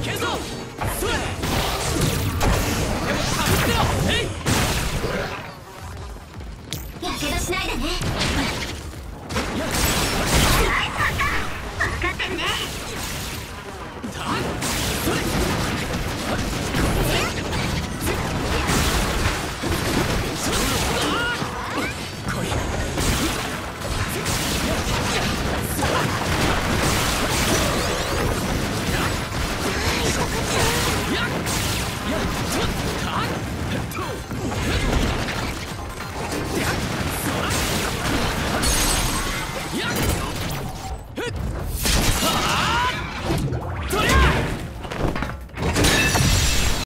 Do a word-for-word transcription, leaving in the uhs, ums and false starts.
けるぞ。それ。でもかぶってよ。えい。 やけどしないでね。 やっ